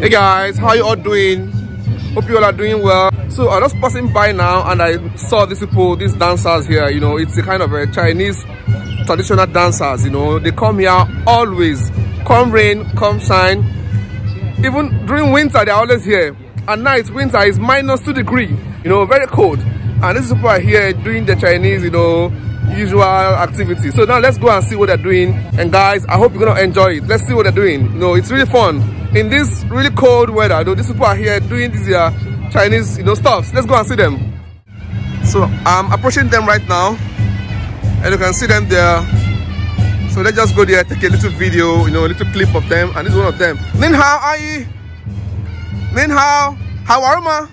Hey guys, how you all doing? Hope you all are doing well. So I was just passing by now and I saw these people, these dancers here. You know, it's a kind of a Chinese traditional dancers. You know, they come here always, come rain, come shine. Even during winter, they're always here. At night, winter is -2 degrees. You know, very cold. And these people are here doing the Chinese, you know, usual activity. So now let's go and see what they're doing. And guys, I hope you're gonna enjoy it. Let's see what they're doing. You know, it's really fun in this really cold weather. Though these people are here doing these Chinese, you know, stuffs. Let's go and see them. So I'm approaching them right now, and you can see them there. So let's just go there, take a little video, you know, a little clip of them. And this is one of them. Nin hao, ai. Nin hao, how are you?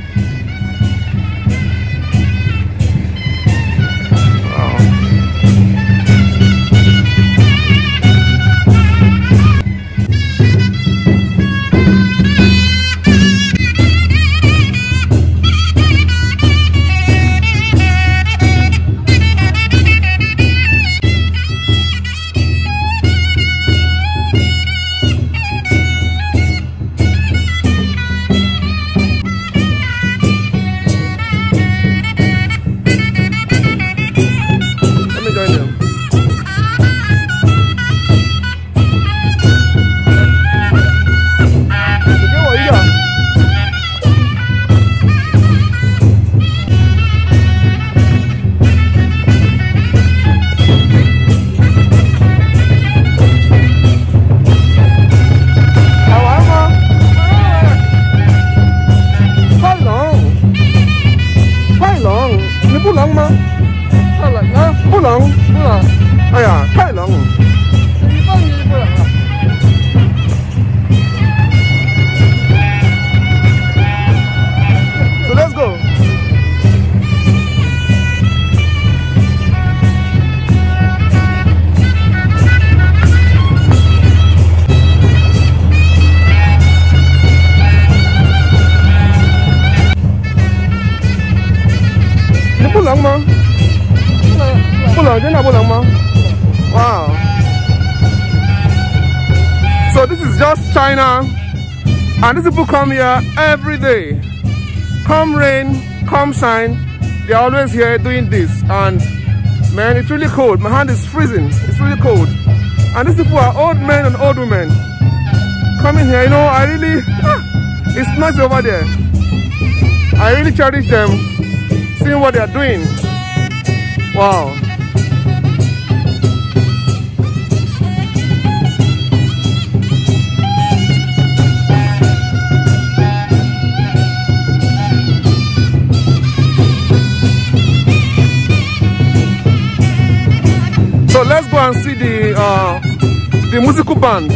哎呀，太冷了。一放就不冷了。So let's go.你不冷吗？不冷，真的不冷吗？ Wow. So this is just China, and these people come here every day. Come rain, come shine, they're always here doing this. And man, it's really cold. My hand is freezing. It's really cold. And these people are old men and old women coming here. You know, I really, it's nice over there. I really cherish them, seeing what they're doing. Wow. So let's go and see the musical band.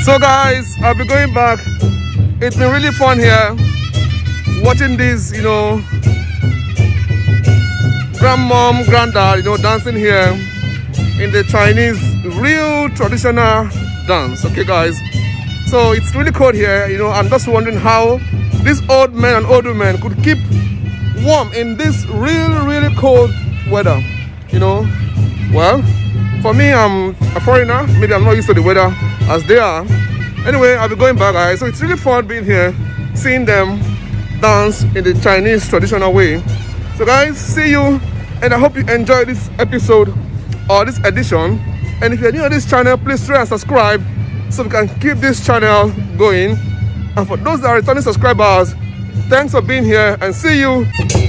So guys, I'll be going back. It's been really fun here watching this, you know, grandmom, granddad, you know, dancing here in the Chinese real traditional dance. Okay guys, so it's really cold here, you know. I'm just wondering how these old men and old women could keep warm in this really cold weather, you know. Well, for me, I'm a foreigner, maybe I'm not used to the weather as they are. Anyway, I'll be going back, guys. So it's really fun being here, seeing them dance in the Chinese traditional way. So guys, see you, and I hope you enjoyed this episode or this edition. And if you're new to this channel, please try and subscribe so we can keep this channel going. And for those that are returning subscribers, thanks for being here, and see you